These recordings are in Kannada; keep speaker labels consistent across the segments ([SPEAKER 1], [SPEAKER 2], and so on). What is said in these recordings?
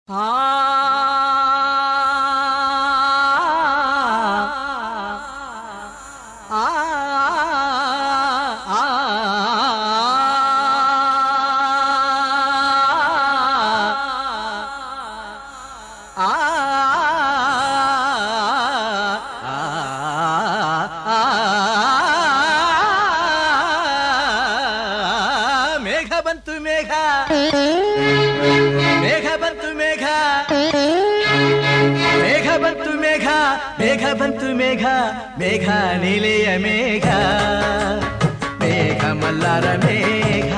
[SPEAKER 1] ಮೇಘ ನೀಲೆಯ ಮೇಘ ಮೇಘ ಮಲ್ಲಾರ ಮೇಘ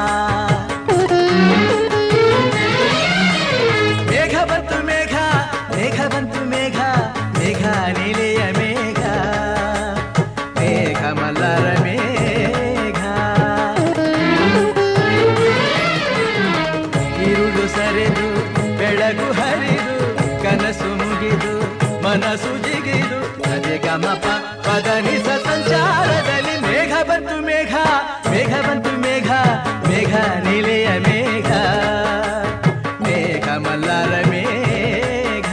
[SPEAKER 1] ಮೇಘ ಬಂತು ಮೇಘ ಮೇಘ ಬಂತು ಮೇಘ ಮೇಘ ನೀಲೆಯ ಮೇಘ ಮೇಘ ಮಲ್ಲಾರ ಮೇಘ ಇರುಳು ಸರಿದು ಬೆಳಗು ಹರಿದು ಕನಸು ಮುಗಿದು ಮನಸ್ಸು ಜಿಗಿದು ಗಮಪ ಪದನಿಸ ಸಂಚಾರದಲ್ಲಿ ಮೇಘ ಬಂತು ಮೇಘ ಮೇಘ ಬಂತು ಮೇಘ ಮೇಘ ನೀಲೆಯ ಮೇಘ ಮೇಘ ಮಲ್ಲಾರ ಮೇಘ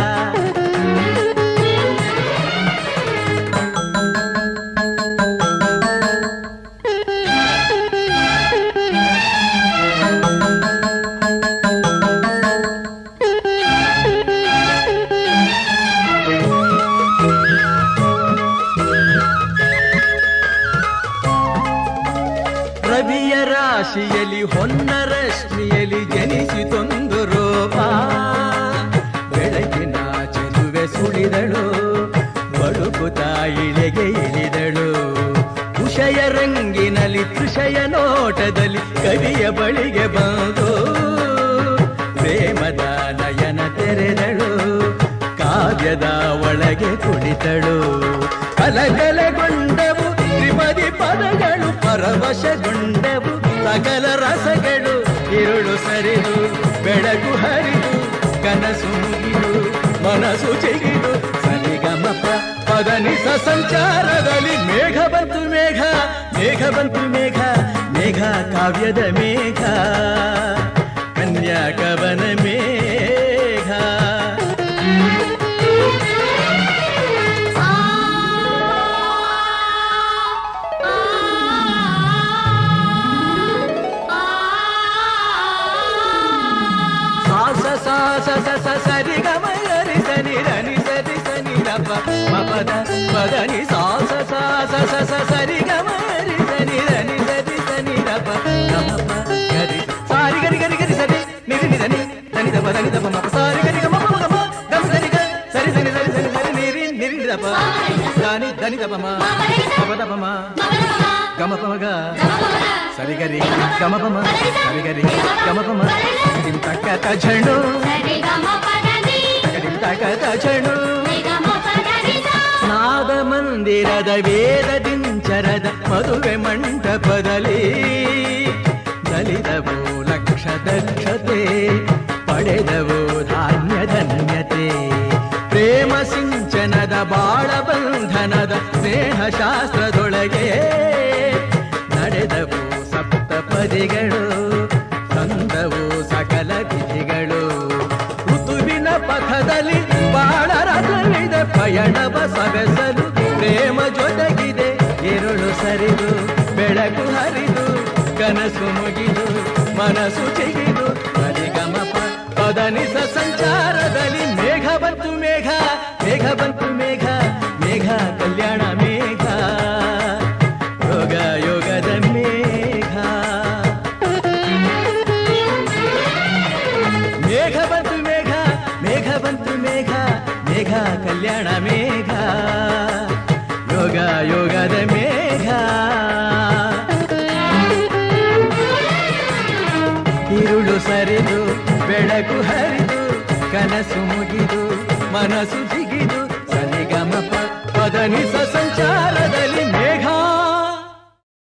[SPEAKER 1] ರಾಶಿಯಲಿ ಹೊನ್ನ ರಶ್ಮಿಯಲಿ ಜನಿಸಿತೊಂದು ರೂಪ ಬೆಳಗಿನ ಚೆಲುವೆ ಸುಳಿದಳು ಬಳುಕುತ ಇಳೆಗೆ ಇಳಿದಳು ಉಷಯ ರಂಗಿನಲ್ಲಿ ತೃಷಯ ನೋಟದಲ್ಲಿ ಕವಿಯ ಬಳಿಗೆ ಬಂದು ಪ್ರೇಮದ ನಯನ ತೆರೆದಳು ಕಾವ್ಯದ ಒಳಗೆ ಕುಳಿತಳು ಕಲಕಲಗೊಂಡವು ತ್ರಿಪದಿ ಪದಗಳು ಪರವಶಗೊಂಡವು ಸಕಲ ರಸಗಳು ಇರುಳು ಸರಿದು ಬೆಳಕು ಹರಿದು ಕನಸು ಮುಗಿದು ಮನಸ್ಸು ಚಿಗಿದು ಸರಿಗಮಪ ಪದನಿಸ ಸಂಚಾರದಲ್ಲಿ ಮೇಘ ಬಂತು ಮೇಘ ಮೇಘ ಬಂತು ಮೇಘ ಮೇಘ ಕಾವ್ಯದ ಮೇಘ ಕನ್ಯಾ ಕವನ ಮೇಘ ಸರಿ ಗಮ ರಿ ಸನಿ ರನಿ ಸರಿ ಸನಿ ರಪ ಮಪದ ಪದನಿ ಸಾಸ ಸಾಸ ಸರಿ ಗಮ ರಿ ಸನಿ ರನಿ ಸರಿ ಸನಿ ರಪ ಗಮಪ ಗರಿ ಸಾರಿ ಗರಿ ಗರಿ ಗರಿ ಸರಿ ನಿರಿ ನಿಧನಿ ಧನಿ ದಪ ಧನಿ ದಪ ಮಪ ಸಾರಿ ಗರಿ ಗಮ ಮಪ ಗಮ ಗಮ ಸರಿ ಗ ಸರಿ ಸರಿ ಸರಿ ಸರಿ ಸರಿ ನಿರಿ ನಿರಿ ದಪ ಧನಿ ಧನಿ ದಪ ಮ ಮಪ ದಪ ಮ ಗಮ ಪ ಗ ಸರಿ ಗರಿ ಗಮ ಪ ಮ ಸರಿ ಗರಿ ಗಮ ಪ ಮ ಡಿಂ ತಕ್ಕ ತಜಣು ಕಥಚಣು ನಾದ ಮಂದಿರದ ವೇದ ದಿಂಚರದ ಮದುವೆ ಮಂಟಪದಲ್ಲಿ ನಲಿದವು ಲಕ್ಷ ದಕ್ಷತೆ ಪಡೆದವು ಧಾನ್ಯ ಧನ್ಯತೆ ಪ್ರೇಮ ಸಿಂಚನದ ಬಾಳ ಬಂಧನದ ಸ್ನೇಹ ಶಾಸ್ತ್ರದೊಳಗೆ ನಡೆದವು ಸಪ್ತಪದಿಗಳು ತಂದವು ಸಕಲ ವಿಧಿಗಳು ಪಥದಲ್ಲಿ ಬಾಳ ರಥವಿದೆ ಪಯಣವ ಸವೆಸಲು ಪ್ರೇಮ ಜೊತೆಗಿದೆ ಇರುಳು ಸರಿದು ಬೆಳಕು ಹರಿದು ಕನಸು ಮುಗಿದು ಮನಸ್ಸು ಚಿಗಿದು ಸರಿಗಮಪ ಪದನಿಸ ಸಂಚಾರದಲ್ಲಿ ಮೇಘ ಬಂತು ಮೇಘ ಮೇಘ ಬಂತು ಮೇಘ ಮೇಘ ಕಲ್ಯಾಣ ಮೇಘ ಯೋಗ ಯೋಗದ ಮೇಘ ಮೇಘ ಬಂತು ಮೇಘ ಮೇಘ ಬಂತು ಮೇಘ ಮೇಘ ಕಲ್ಯಾಣ ಮೇಘ ಯೋಗ ಯೋಗದ ಮೇಘ ಇರುಳು ಸರಿದು ಬೆಳಕು ಹರಿದು ಕನಸು ಮುಗಿದು ಮನಸ್ಸು ಜಿಗಿದು ಸರಿಗಮಪ ಪದನಿಸ ಸಂಚಾರ